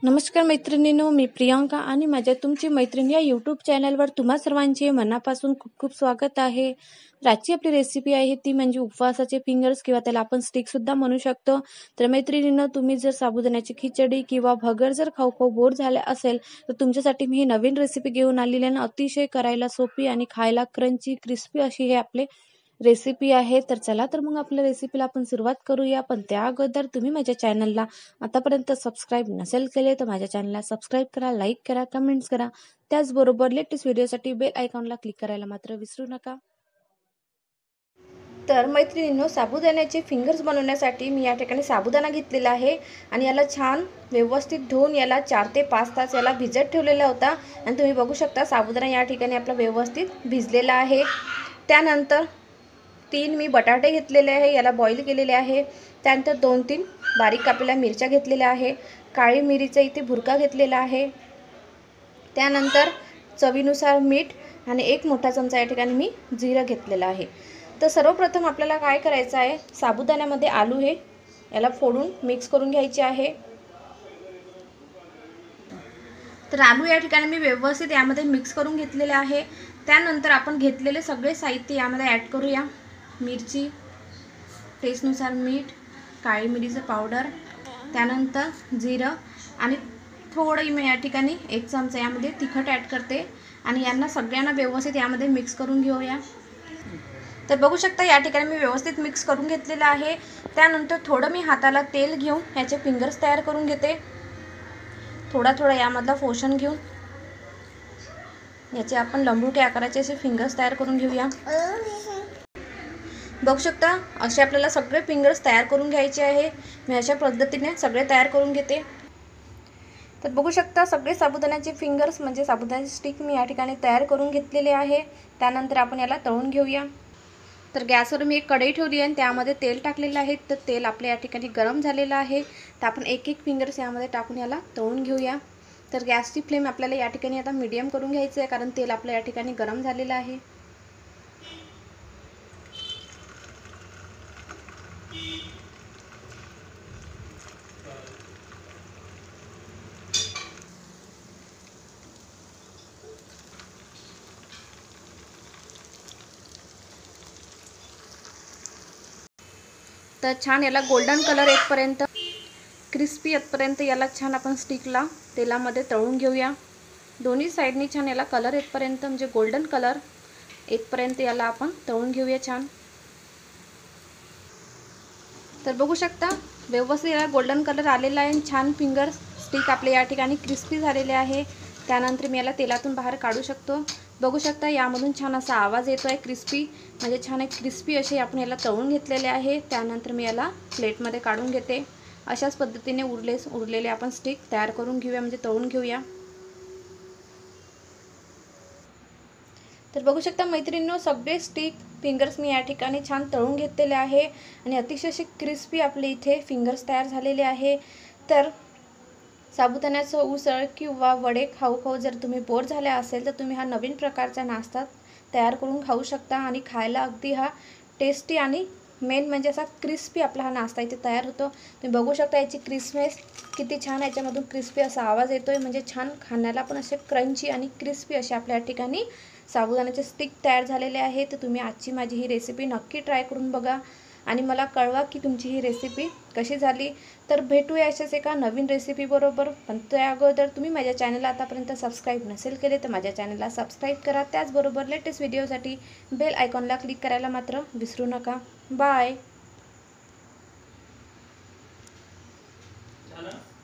नमस्कार मैत्रिणींनो, मी प्रियांका आणि माझ्या तुमची मैत्रीण या यूट्यूब चॅनलवर तुम्हा सर्वांचे मनापासून खूप खूप स्वागत आहे। आजची आपली रेसिपी आहे ती म्हणजे उपवासाचे फिंगर्स किंवा त्याला आपण स्टिक सुद्धा म्हणू शकतो। तर मैत्रिणींनो, तुम्ही जर साबुदाण्याची खिचडी किंवा भगर जर खाऊ खाऊ बोर झाले असेल तर तुमच्यासाठी मी ही नवीन रेसिपी घेऊन आलेली आहे। अतिशय करायला सोपी आणि खायला क्रंची क्रिस्पी अशी हे आपले रेसिपी आहे। तर चला तर मग आपल्या रेसिपीला आपण सुरुवात करूया। पण त्या अगोदर तुम्ही माझ्या चॅनलला आतापर्यंत सबस्क्राइब नसेल केले तर माझ्या चॅनलला सबस्क्राइब करा, लाईक करा, कमेंट्स करा। त्याचबरोबर लेटेस्ट व्हिडिओसाठी बेल आयकॉनला क्लिक करायला मात्र विसरू नका। तर मैत्रिणींनो, साबुदाण्याचे फिंगर्स बनवण्यासाठी मी या ठिकाणी साबुदाणा घेतलेला आहे आणि याला छान व्यवस्थित धुवून याला 4 ते 5 तास याला भिजत ठेवलेला होता आणि तुम्ही बघू शकता साबुदाणा या ठिकाणी आपला व्यवस्थित भिजलेला आहे। त्यानंतर 3 मी बटाटे घेतलेले आहे, याला बॉईल केलेले आहे। त्यानंतर 2-3 बारीक कापलेल्या मिरच्या घेतलेल्या आहे, काळी मिरीचा इथे भुरका घेतलेला आहे। त्यानंतर चवीनुसार मीठ आणि 1 मोठा चमचा या ठिकाणी मी जिरं घेतलेला आहे। तर सर्वप्रथम आपल्याला काय करायचं आहे, साबुदाण्यामध्ये आलू हे याला फोडून मिक्स करून घ्यायचे आहे। तर आलू या ठिकाणी मी व्यवस्थित यामध्ये मिक्स करून घेतलेले आहे। त्यानंतर आपण घेतलेले सगळे साहित्य यामध्ये ॲड करूया। मिरची, टेस्टनुसार मीठ, काळी मिरीचं पावडर, त्यानंतर जिरं आणि थोडं मी या ठिकाणी 1 चमचा यामध्ये तिखट ॲड करते आणि यांना सगळ्यांना व्यवस्थित यामध्ये मिक्स करून घेऊया। तर बघू शकता या ठिकाणी मी व्यवस्थित मिक्स करून घेतलेलं आहे। त्यानंतर थोडं मी हाताला तेल घेऊन याचे फिंगर्स तयार करून घेते। थोडा थोडा यामधला पोषण घेऊन याचे आपण लंबुटे आकाराचे असे फिंगर्स तयार करून घेऊया। बघू शकता असे आपल्याला सगळे फिंगर्स तयार करून घ्यायचे आहे। मी अशा पद्धतीने सगळे तयार करून घेते। तर बघू शकता सगळे साबुदाण्याचे फिंगर्स म्हणजे साबुदाण्याचे स्टिक मी या ठिकाणी तयार करून घेतलेले आहे। त्यानंतर आपण याला तळून घेऊया। तर गॅसवर मी एक कढई ठेवली आहे आणि त्यामध्ये तेल टाकलेलं आहे। तर तेल आपल्या या ठिकाणी गरम झालेलं आहे। तर आपण एक एक फिंगर्स यामध्ये टाकून याला तळून घेऊया। तर गॅसची फ्लेम आपल्याला या ठिकाणी आता मीडियम करून घ्यायचं आहे, कारण तेल आपल्या या ठिकाणी गरम झालेलं आहे। तर छान याला गोल्डन कलर येतपर्यंत, क्रिस्पी येतपर्यंत याला छान आपण स्टिकला तेलामध्ये तळून घेऊया। दोन्ही साईडनी छान याला कलर येतपर्यंत म्हणजे गोल्डन कलर येतपर्यंत याला आपण तळून घेऊया छान। तर बघू शकता व्यवस्थित याला गोल्डन कलर आलेला आहे। छान फिंगर्स स्टिक आपले या ठिकाणी क्रिस्पी झालेले आहे। त्यानंतर मी याला तेलातून बाहेर काढू शकतो। बघू शकता यामधून छान असा आवाज येतो आहे क्रिस्पी, म्हणजे छान एक क्रिस्पी असे आपण याला तळून घेतलेले आहे। त्यानंतर मी याला प्लेटमध्ये काढून घेते। अशाच पद्धतीने उरलेले आपण स्टिक तयार करून घेऊया, म्हणजे तळून घेऊया। तर बघू शकता मैत्रिणींनो, सगळे स्टिक फिंगर्स मी या ठिकाणी छान तळून घेतलेले आहे आणि अतिशय असे क्रिस्पी आपले इथे फिंगर्स तयार झालेले आहे। तर साबुदाण्याचं उसळ किंवा वडे खाऊ खाऊ जर तुम्ही बोर झाले असेल तर तुम्ही हा नवीन प्रकारचा नाश्ता तयार करून खाऊ शकता आणि खायला अगदी हा टेस्टी आणि मेन म्हणजे असा क्रिस्पी आपला हा नाश्ता इथे तयार होतो। तुम्ही बघू शकता याची क्रिस्पनेस किती छान, याच्यामधून क्रिस्पी असा आवाज येतोय, म्हणजे छान खाण्याला पण असे क्रंची आणि क्रिस्पी असे आपल्या ठिकाणी साबुदाण्याचे स्टिक तयार झालेले आहे। तर तुम्ही आजची माझी ही रेसिपी नक्की ट्राय करून बघा आणि मला कळवा की तुमची ही रेसिपी कशी झाली। तर भेटूया अशाच एका नवीन रेसिपी बरोबर। पण त्या अगोदर तुम्ही माझ्या चॅनलला आतापर्यंत सबस्क्राईब नसेल केले तर माझ्या चॅनलला सबस्क्राईब करा। त्याचबरोबर लेटेस्ट व्हिडिओसाठी बेल आयकॉनला क्लिक करायला मात्र विसरू नका। बाय।